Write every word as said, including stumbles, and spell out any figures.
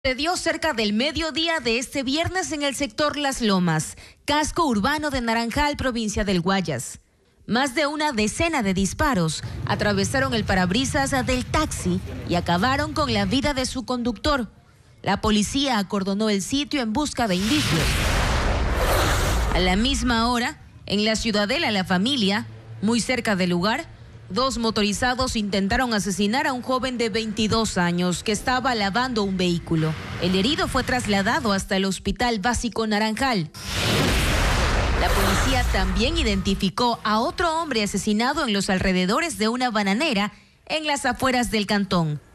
Sucedió cerca del mediodía de este viernes en el sector Las Lomas, casco urbano de Naranjal, provincia del Guayas. Más de una decena de disparos atravesaron el parabrisas del taxi y acabaron con la vida de su conductor. La policía acordonó el sitio en busca de indicios. A la misma hora, en la Ciudadela La Familia, muy cerca del lugar, dos motorizados intentaron asesinar a un joven de veintidós años que estaba lavando un vehículo. El herido fue trasladado hasta el Hospital Básico Naranjal. La policía también identificó a otro hombre asesinado en los alrededores de una bananera en las afueras del cantón.